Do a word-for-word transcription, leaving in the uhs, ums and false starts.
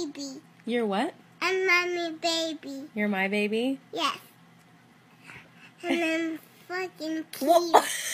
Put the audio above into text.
baby. You're what? I'm mommy baby. You're my baby? Yes. And I'm fucking cute. Whoa.